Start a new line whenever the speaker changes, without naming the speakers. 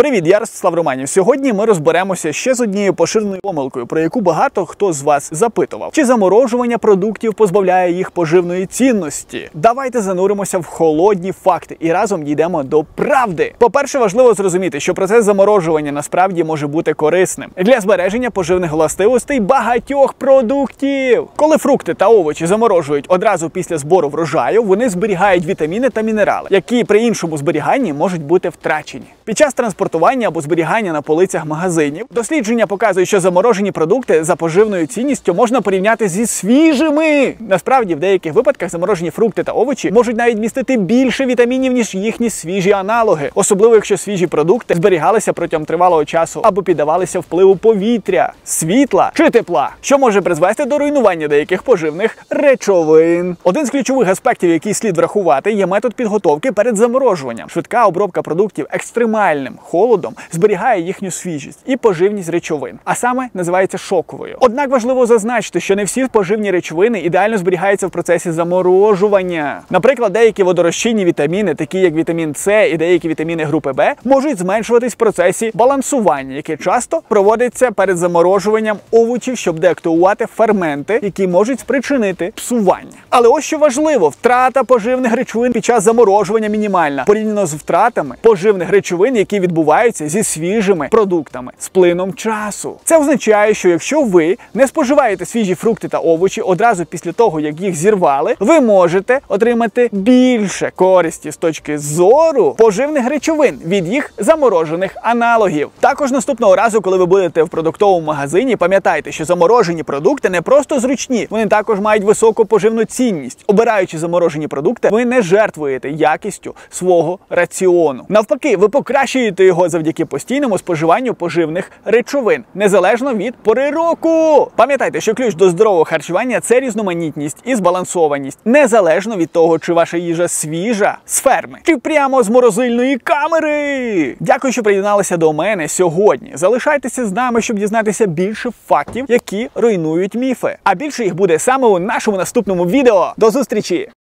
Привіт, я Ростислав Романів. Сьогодні ми розберемося ще з однією поширеною помилкою, про яку багато хто з вас запитував. Чи заморожування продуктів позбавляє їх поживної цінності? Давайте зануримося в холодні факти і разом дійдемо до правди. По-перше, важливо зрозуміти, що процес заморожування насправді може бути корисним для збереження поживних властивостей багатьох продуктів. Коли фрукти та овочі заморожують одразу після збору врожаю, вони зберігають вітаміни та мінерали, які при іншому зберіганні можуть бути втрачені. Під час транспортування або зберігання на полицях магазинів дослідження показують, що заморожені продукти за поживною цінністю можна порівняти зі свіжими. Насправді, в деяких випадках заморожені фрукти та овочі можуть навіть містити більше вітамінів, ніж їхні свіжі аналоги. Особливо, якщо свіжі продукти зберігалися протягом тривалого часу або піддавалися впливу повітря, світла чи тепла, що може призвести до руйнування деяких поживних речовин. Один з ключових аспектів, який слід врахувати, є метод підготовки перед заморожуванням. Швидка обробка продуктів екстремальним холодом зберігає їхню свіжість і поживність речовин, а саме називається шоковою. Однак важливо зазначити, що не всі поживні речовини ідеально зберігаються в процесі заморожування. Наприклад, деякі водорозчинні вітаміни, такі як вітамін С і деякі вітаміни групи В, можуть зменшуватись в процесі балансування, яке часто проводиться перед заморожуванням овочів, щоб деактивувати ферменти, які можуть спричинити псування. Але ось що важливо, втрата поживних речовин під час заморожування мінімальна, порівняно з втратами поживних речовин, які відбуваються зі свіжими продуктами з плином часу. Це означає, що якщо ви не споживаєте свіжі фрукти та овочі одразу після того, як їх зірвали, ви можете отримати більше користі з точки зору поживних речовин від їх заморожених аналогів. Також наступного разу, коли ви будете в продуктовому магазині, пам'ятайте, що заморожені продукти не просто зручні, вони також мають високу поживну цінність. Обираючи заморожені продукти, ви не жертвуєте якістю свого раціону. Навпаки, ви покращуєте його завдяки постійному споживанню поживних речовин, незалежно від пори року. Пам'ятайте, що ключ до здорового харчування – це різноманітність і збалансованість, незалежно від того, чи ваша їжа свіжа з ферми, чи прямо з морозильної камери. Дякую, що приєдналися до мене сьогодні. Залишайтеся з нами, щоб дізнатися більше фактів, які руйнують міфи. А більше їх буде саме у нашому наступному відео. До зустрічі!